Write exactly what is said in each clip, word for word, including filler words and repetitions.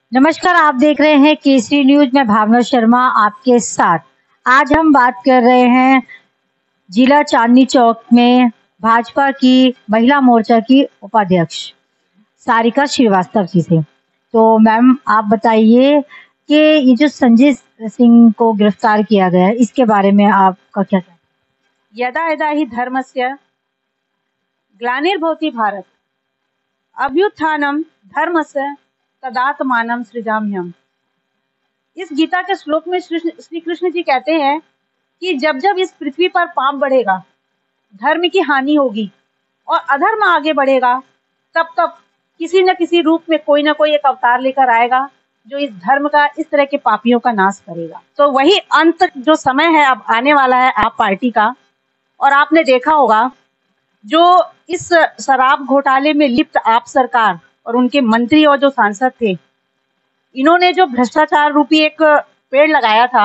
नमस्कार, आप देख रहे हैं केसरी न्यूज में भावना शर्मा आपके साथ। आज हम बात कर रहे हैं जिला चांदनी चौक में भाजपा की महिला मोर्चा की उपाध्यक्ष सारिका श्रीवास्तव जी से। तो मैम, आप बताइए कि ये जो संजय सिंह को गिरफ्तार किया गया है, इसके बारे में आपका क्या कहना है? यदा यदा हि धर्मस्य ग्लानिर्भवति भारत अभ्युत्थानम धर्मस्य तदात्मानं सृजाम्यहम्। इस गीता के श्लोक में श्री कृष्ण जी कहते हैं कि जब जब इस पृथ्वी पर पाप बढ़ेगा, धर्म की हानि होगी और अधर्म आगे बढ़ेगा, तब तब किसी न किसी रूप में कोई ना कोई एक अवतार लेकर आएगा जो इस धर्म का, इस तरह के पापियों का नाश करेगा। तो वही अंत जो समय है अब आने वाला है आप पार्टी का। और आपने देखा होगा जो इस शराब घोटाले में लिप्त आप सरकार और उनके मंत्री और जो सांसद थे, इन्होंने जो भ्रष्टाचार रूपी एक पेड़ लगाया था,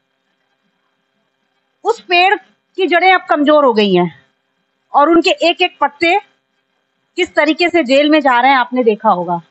उस पेड़ की जड़ें अब कमजोर हो गई हैं और उनके एक एक पत्ते किस तरीके से जेल में जा रहे हैं आपने देखा होगा।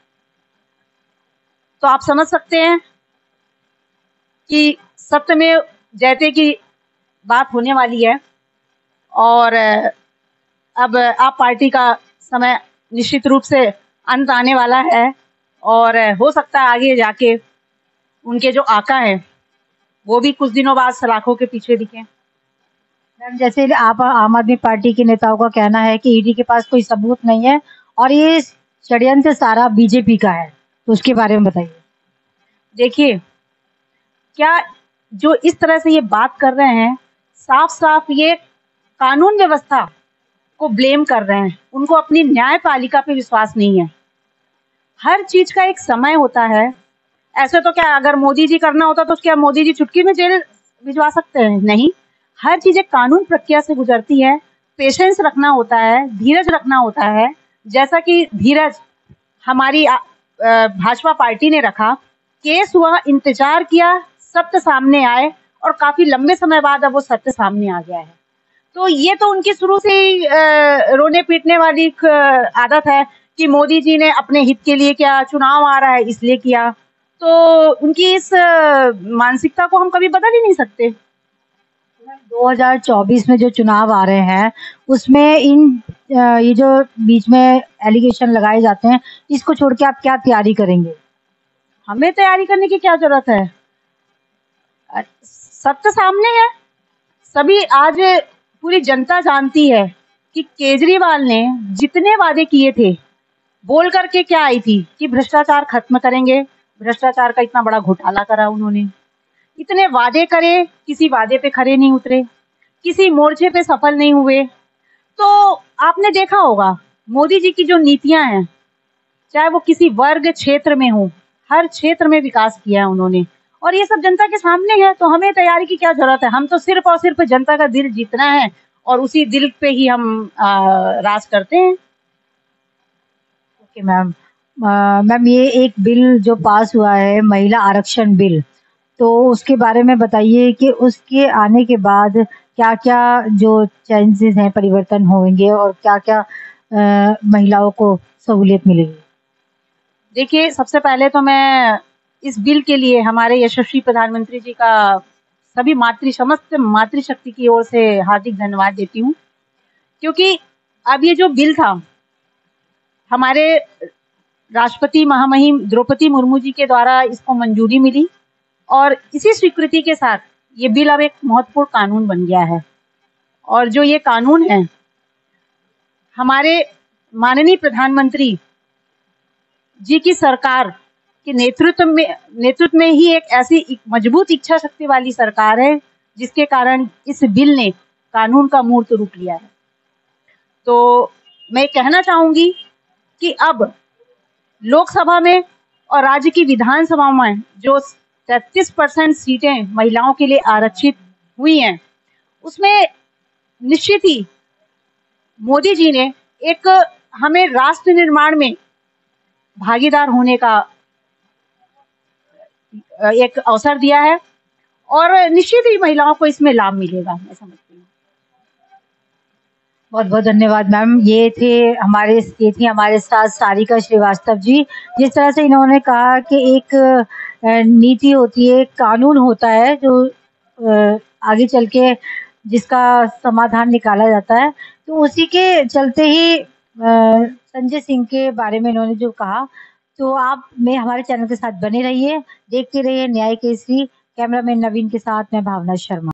तो आप समझ सकते हैं कि सत्यमेव जयते की बात होने वाली है और अब आप पार्टी का समय निश्चित रूप से अंत आने वाला है और हो सकता है आगे जाके उनके जो आका है वो भी कुछ दिनों बाद सलाखों के पीछे दिखे। मैम, जैसे आप आम आदमी पार्टी के नेताओं का कहना है कि ईडी के पास कोई सबूत नहीं है और ये षड्यंत्र सारा बीजेपी का है, तो उसके बारे में बताइए। देखिए, क्या जो इस तरह से ये बात कर रहे हैं, साफ साफ ये कानून व्यवस्था को ब्लेम कर रहे हैं। उनको अपनी न्यायपालिका पे विश्वास नहीं है। हर चीज का एक समय होता है। ऐसे तो क्या अगर मोदी जी करना होता तो क्या मोदी जी चुटकी में जेल भिजवा सकते हैं? नहीं। हर चीज एक कानून प्रक्रिया से गुजरती है। पेशेंस रखना होता है, धीरज रखना होता है। जैसा कि धीरज हमारी भाजपा पार्टी ने रखा, केस हुआ, इंतजार किया, सत्य सामने आए और काफी लंबे समय बाद अब वो सत्य सामने आ गया है। तो ये तो उनकी शुरू से ही रोने पीटने वाली आदत है कि मोदी जी ने अपने हित के लिए किया, चुनाव आ रहा है इसलिए किया। तो उनकी इस मानसिकता को हम कभी बदल ही नहीं सकते। दो हज़ार चौबीस में जो चुनाव आ रहे हैं उसमें इन ये जो बीच में एलिगेशन लगाए जाते हैं, इसको छोड़ के आप क्या तैयारी करेंगे? हमें तैयारी करने की क्या जरूरत है? सत्य सामने है। सभी आज पूरी जनता जानती है कि केजरीवाल ने जितने वादे किए थे, बोल करके क्या आई थी कि भ्रष्टाचार खत्म करेंगे। भ्रष्टाचार का इतना बड़ा घोटाला करा उन्होंने, इतने वादे करे, किसी वादे पे खरे नहीं उतरे, किसी मोर्चे पे सफल नहीं हुए। तो आपने देखा होगा मोदी जी की जो नीतियां हैं, चाहे वो किसी वर्ग क्षेत्र में हो, हर क्षेत्र में विकास किया है उन्होंने और ये सब जनता के सामने है। तो हमें तैयारी की क्या जरूरत है? हम तो सिर्फ और सिर्फ जनता का दिल जीतना है और उसी दिल पे ही हम राज करते हैं। Okay ma'am. मैम, ये एक बिल जो पास हुआ है, महिला आरक्षण बिल, तो उसके बारे में बताइए कि उसके आने के बाद क्या क्या जो चेंजेस हैं, परिवर्तन होंगे और क्या क्या महिलाओं को सहूलियत मिलेगी? देखिए, सबसे पहले तो मैं इस बिल के लिए हमारे यशस्वी प्रधानमंत्री जी का सभी मातृ समस्त मातृशक्ति की ओर से हार्दिक धन्यवाद देती हूँ, क्योंकि अब ये जो बिल था हमारे राष्ट्रपति महामहिम द्रौपदी मुर्मू जी के द्वारा इसको मंजूरी मिली और इसी स्वीकृति के साथ ये बिल अब एक महत्वपूर्ण कानून बन गया है। और जो ये कानून है, हमारे माननीय प्रधानमंत्री जी की सरकार के नेतृत्व में नेतृत्व में ही एक ऐसी मजबूत इच्छा शक्ति वाली सरकार है जिसके कारण इस बिल ने कानून का मूर्त रूप लिया है। तो मैं कहना चाहूंगी कि अब लोकसभा में और राज्य की विधानसभा में जो तैंतीस परसेंट सीटें महिलाओं के लिए आरक्षित हुई हैं, उसमें निश्चित ही मोदी जी ने एक हमें राष्ट्र निर्माण में भागीदार होने का एक अवसर दिया है और निश्चित ही महिलाओं को इसमें लाभ मिलेगा, मैं समझती हूँ। बहुत बहुत धन्यवाद मैम। ये थे हमारे ये थी हमारे साथ सारिका श्रीवास्तव जी। जिस तरह से इन्होंने कहा कि एक अ, नीति होती है, एक कानून होता है जो अ, आगे चल के जिसका समाधान निकाला जाता है, तो उसी के चलते ही अ, संजय सिंह के बारे में इन्होंने जो कहा, तो आप मैं हमारे चैनल के साथ बने रहिए, देखते रहिए न्याय केसरी। कैमरामैन नवीन के साथ मैं भावना शर्मा।